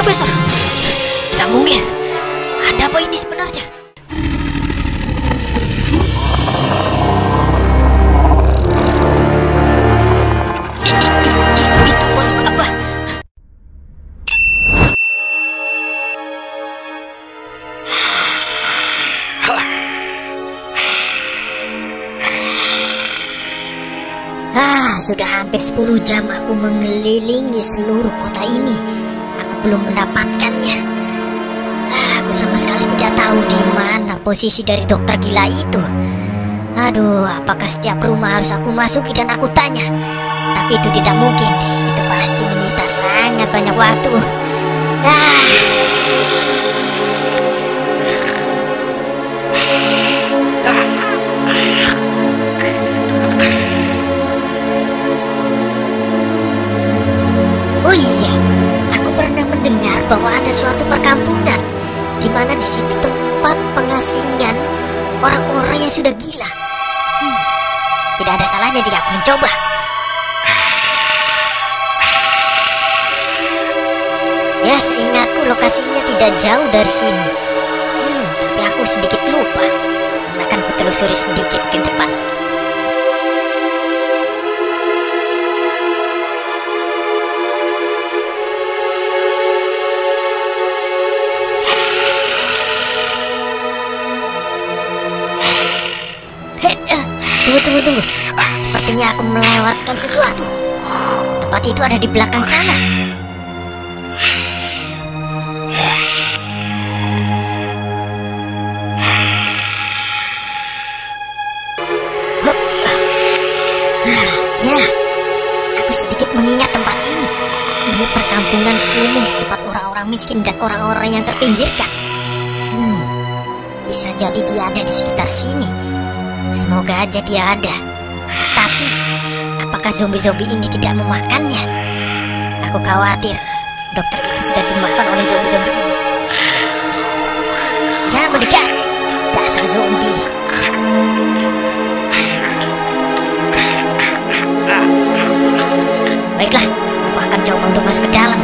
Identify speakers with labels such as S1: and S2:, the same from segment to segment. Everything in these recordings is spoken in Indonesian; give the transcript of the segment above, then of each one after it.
S1: Profesor, tidak mungkin. Ada apa ini sebenarnya? Itu makhluk apa?
S2: Sudah hampir 10 jam aku mengelilingi seluruh kota ini. Aku belum mendapatkannya. Aku sama sekali tidak tahu di mana posisi dari dokter gila itu. Aduh, apakah setiap rumah harus aku masuki dan aku tanya? Tapi itu tidak mungkin. Itu pasti menyita sangat banyak waktu. Oh iya, aku pernah mendengar bahwa ada suatu perkampungan di mana di situ tempat pengasingan orang-orang yang sudah gila. Tidak ada salahnya jika aku mencoba. Ya, seingatku lokasinya tidak jauh dari sini. Tapi aku sedikit lupa. Akan kutelusuri sedikit ke depan. Tunggu. Sepertinya aku melewatkan sesuatu. Tempat itu ada di belakang sana. Ya, aku sedikit mengingat tempat ini. Ini perkampungan kumuh, tempat orang-orang miskin dan orang-orang yang terpinggirkan. Bisa jadi dia ada di sekitar sini. Semoga aja dia ada. Tapi apakah zombie-zombie ini tidak memakannya? Aku khawatir dokter itu sudah dimakan oleh zombie-zombie ini. Jangan mendekat, dasar zombie. Baiklah, aku akan coba untuk masuk ke dalam.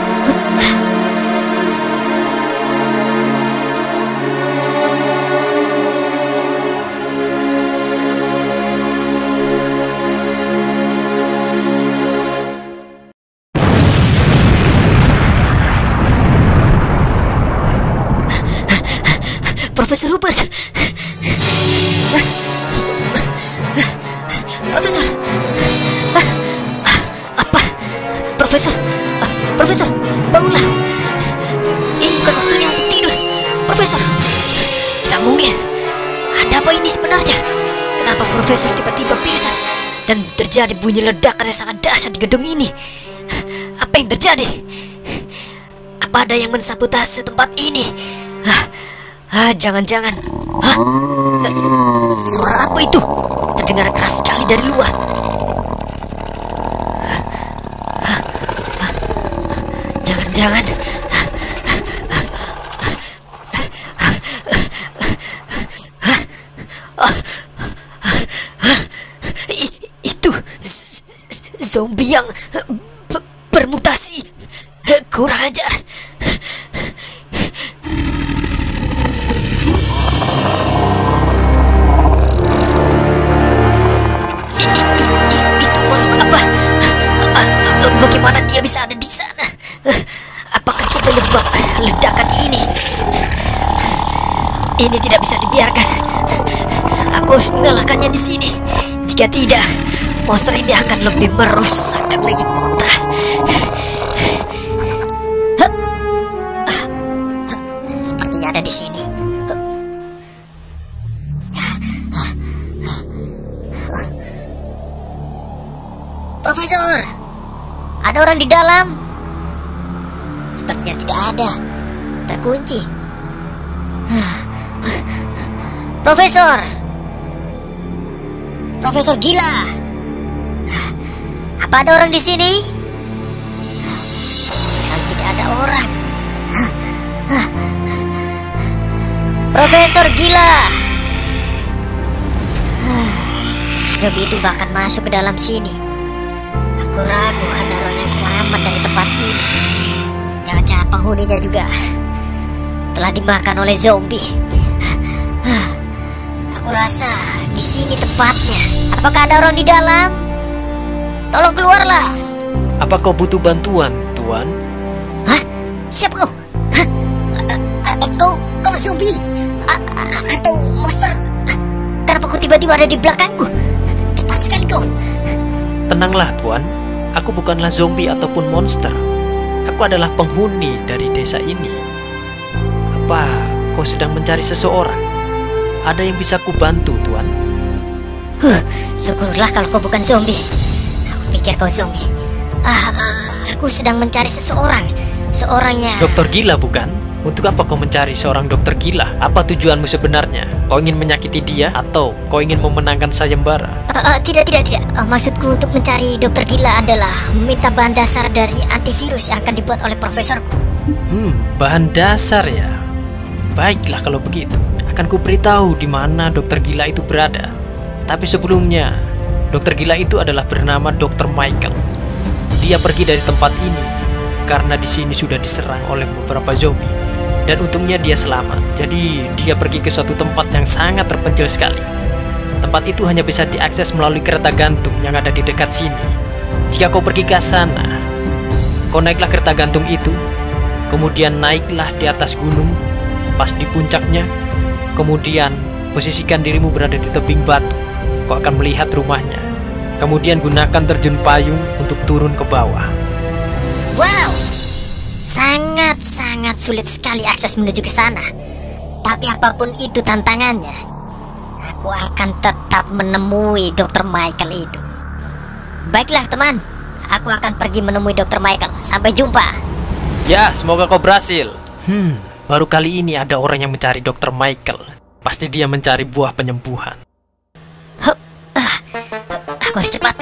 S1: Profesor Hubert. Profesor. Apa? Profesor, bangunlah. Ini bukan waktunya untuk tidur. Profesor, tidak mungkin. Ada apa ini sebenarnya? Kenapa Profesor tiba-tiba pingsan dan terjadi bunyi ledakan yang sangat dahsyat di gedung ini? Apa yang terjadi? Apa ada yang mensabotase tempat ini? Jangan-jangan. Suara apa itu? Terdengar keras sekali dari luar. Jangan-jangan. Itu zombie yang bermutasi. Kurang ajar. Bagaimana dia bisa ada di sana? Apakah dia penyebab ledakan ini? Ini tidak bisa dibiarkan. Aku harus mengalahkannya di sini. Jika tidak, monster ini akan lebih merusakkan lagi kota.
S2: Sepertinya ada di sini. Profesor, ada orang di dalam? Sepertinya tidak ada. Terkunci. Profesor gila. Apa ada orang di sini? Sekali tidak ada orang. Profesor gila. Zombie itu bahkan masuk ke dalam sini. Aku ragu ada orang yang selamat dari tempat ini. Jangan-jangan penghuninya juga telah dimakan oleh zombie. Aku rasa di sini tempatnya. Apakah ada orang di dalam? Tolong keluarlah.
S3: Apa kau butuh bantuan, Tuan?
S2: Hah? Siapa kau? Hah? Kau zombie? Atau monster? Kenapa kau tiba-tiba ada di belakangku? Cepat sekali kau.
S3: Tenanglah, Tuan. Aku bukanlah zombie ataupun monster. Aku adalah penghuni dari desa ini. Apa kau sedang mencari seseorang? Ada yang bisa ku bantu, Tuan?
S2: Syukurlah kalau kau bukan zombie. Aku pikir kau zombie. Aku sedang mencari seseorang. Seorangnya
S3: Dokter gila, bukan? Untuk apa kau mencari seorang dokter gila? Apa tujuanmu sebenarnya? Kau ingin menyakiti dia atau kau ingin memenangkan sayembara?
S2: Tidak. Maksudku untuk mencari dokter gila adalah meminta bahan dasar dari antivirus yang akan dibuat oleh profesorku.
S3: Bahan dasar ya. Baiklah kalau begitu. Akan ku beritahu di mana dokter gila itu berada. Tapi sebelumnya, dokter gila itu adalah bernama Dr. Michael. Dia pergi dari tempat ini karena di sini sudah diserang oleh beberapa zombie. Dan untungnya dia selamat. Jadi dia pergi ke suatu tempat yang sangat terpencil sekali. Tempat itu hanya bisa diakses melalui kereta gantung yang ada di dekat sini. Jika kau pergi ke sana, kau naiklah kereta gantung itu, kemudian naiklah di atas gunung, pas di puncaknya, kemudian posisikan dirimu berada di tebing batu. Kau akan melihat rumahnya. Kemudian gunakan terjun payung untuk turun ke bawah.
S2: Wow, sangat sulit sekali akses menuju ke sana. Tapi apapun itu tantangannya, aku akan tetap menemui Dr. Michael itu. Baiklah teman, aku akan pergi menemui Dr. Michael. Sampai jumpa.
S3: Ya, semoga kau berhasil. Baru kali ini ada orang yang mencari Dr. Michael. Pasti dia mencari buah penyembuhan.
S2: Aku harus cepat.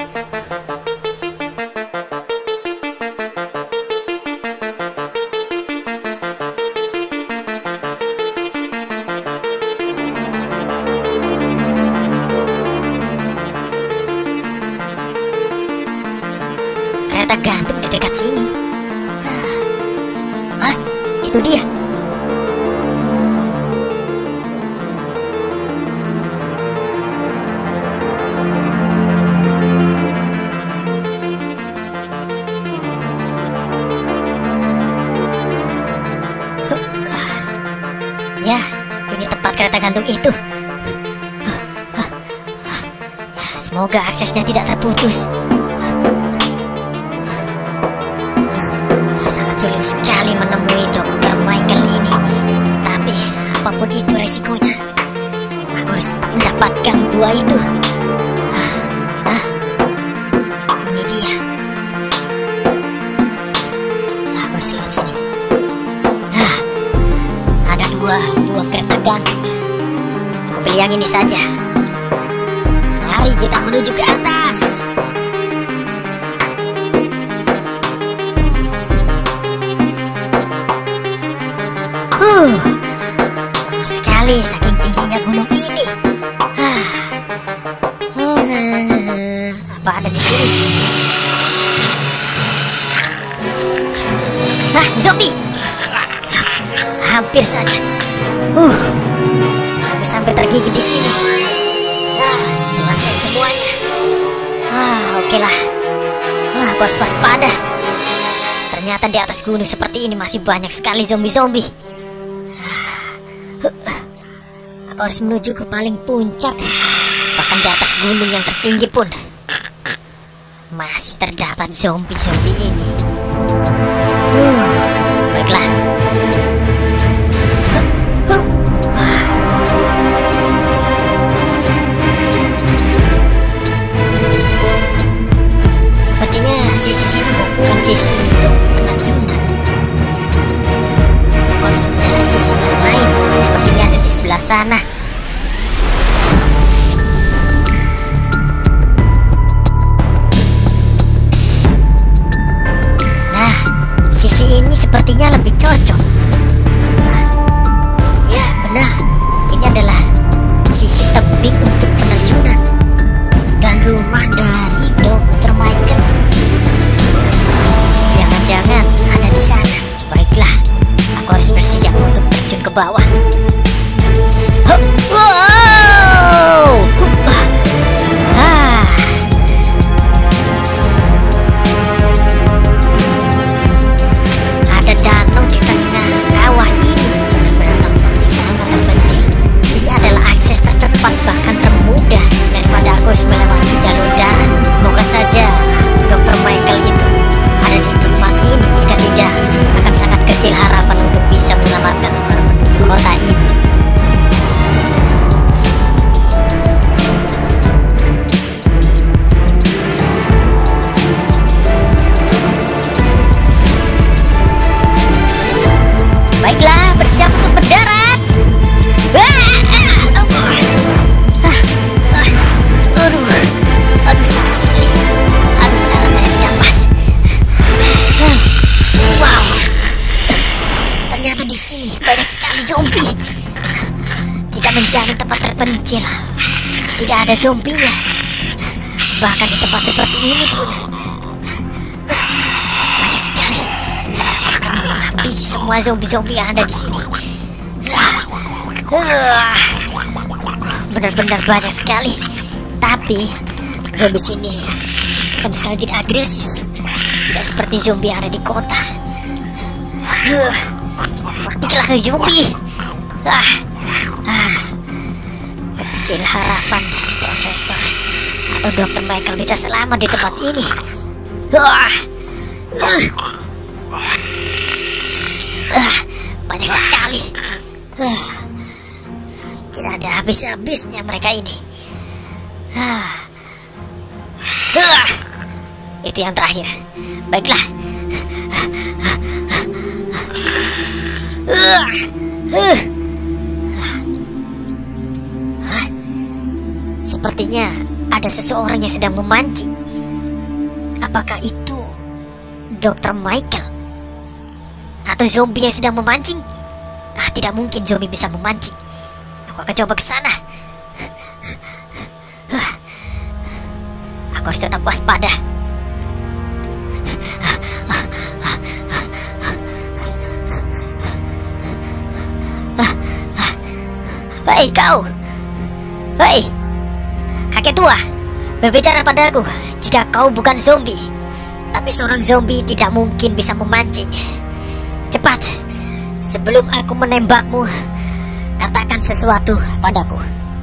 S2: Kereta gantung di dekat sini. Itu dia. Ya, ini tempat kereta gantung itu. Ya, semoga aksesnya tidak terputus. Sangat sulit sekali menemui Dr. Michael ini. Tapi apapun itu resikonya, aku harus tetap mendapatkan buah itu. Ini dia. Aku harus lewat sini. Ada dua buah kereta gantung. Aku pilih yang ini saja. Mari kita menuju ke atas. Panas sekali saking tingginya gunung ini. Apa ada di sini? Zombie! Hampir saja. Aku sampai tergigit di sini. Selesai semuanya. Oke lah. Aku harus waspada. Ternyata di atas gunung seperti ini masih banyak sekali zombie-zombie. Aku harus menuju ke paling puncak. Bahkan di atas gunung yang tertinggi pun masih terdapat zombie-zombie ini. Baiklah. Sepertinya sisi sini bukan sisi untuk penerjunan. Aku harus mencari sisi yang lain. Sepertinya ada di sebelah sana. Nah, sisi ini sepertinya lebih cocok. Ya, benar. Ini adalah sisi tebing untuk penerjunan dan rumah dari Dr. Michael. Jangan-jangan ada di sana. Baik. ke bawah. Wow! Ada danau di tengah kawah ini. Benar-benar tempat yang sangat terpencil. Ini adalah akses tercepat bahkan termudah daripada aku harus melewati jalur darat. Semoga saja Dr. Michael itu ada di tempat ini. Jika tidak, akan sangat kecil harapan untuk bisa menyelamatkan para penduduk kota ini. Baiklah, bersiap untuk mendarat. Aduh, sakit sekali. Aduh, darahnya tidak pas. Wow, ternyata di sini banyak sekali zombie. Tidak menjadi tempat terpencil, tidak ada zombinya. Bahkan di tempat seperti ini pun banyak sekali. Akan menghabisi semua zombie-zombie yang ada di sini. Benar-benar banyak sekali. Tapi zombie sini sama sekali tidak agresif, tidak seperti zombie yang ada di kota. Matilah zombie. Kecil harapan Profesor atau Dr. Michael bisa selamat di tempat ini. Banyak sekali. Tidak ada habis-habisnya mereka ini. Itu yang terakhir. Baiklah. Sepertinya ada seseorang yang sedang memancing. Apakah itu Dr. Michael atau zombie yang sedang memancing? Tidak mungkin zombie bisa memancing. Aku akan coba ke sana. Aku harus tetap waspada. Hei kau, hei kakek tua, berbicara padaku. Jika kau bukan zombie, tapi seorang zombie tidak mungkin bisa memancing. Cepat, sebelum aku menembakmu, katakan sesuatu padaku.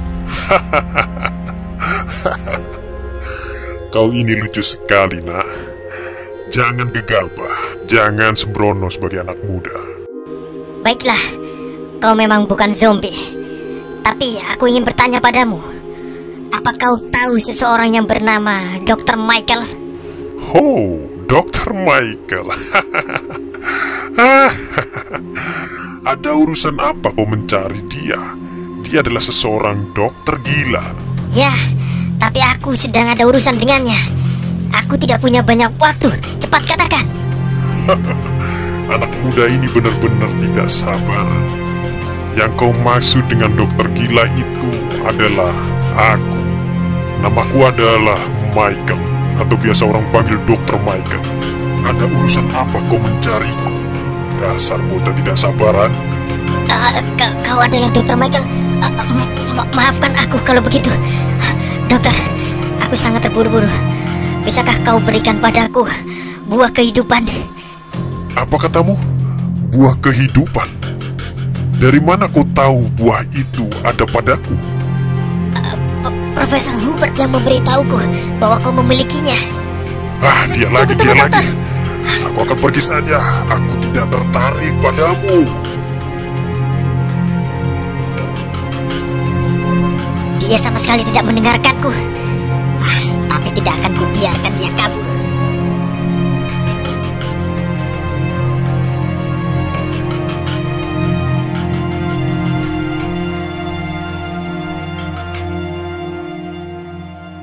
S4: Kau ini lucu sekali, nak. Jangan gegabah, jangan sembrono sebagai anak muda.
S2: Baiklah, kau memang bukan zombie. Tapi aku ingin bertanya padamu. Apa kau tahu seseorang yang bernama Dr. Michael?
S4: Oh, Dr. Michael. Ada urusan apa kau mencari dia? Dia adalah seseorang dokter gila.
S2: Ya, tapi aku sedang ada urusan dengannya. Aku tidak punya banyak waktu. Cepat katakan.
S4: Anak muda ini benar-benar tidak sabaran. Yang kau maksud dengan dokter gila itu adalah aku. Namaku adalah Michael, atau biasa orang panggil Dr. Michael. Ada urusan apa kau mencariku? Dasar bocah tidak sabaran.
S2: Kau adalah Dr. Michael. Maafkan aku kalau begitu. Dokter, aku sangat terburu-buru. Bisakah kau berikan padaku buah kehidupan?
S4: Apa katamu? Buah kehidupan? Dari mana kau tahu buah itu ada padaku?
S2: Profesor Hubert yang memberitahuku bahwa kau memilikinya.
S4: Dia lagi. Aku akan pergi saja. Aku tidak tertarik padamu.
S2: Dia sama sekali tidak mendengarkanku. Tapi tidak akan kubiarkan dia kabur.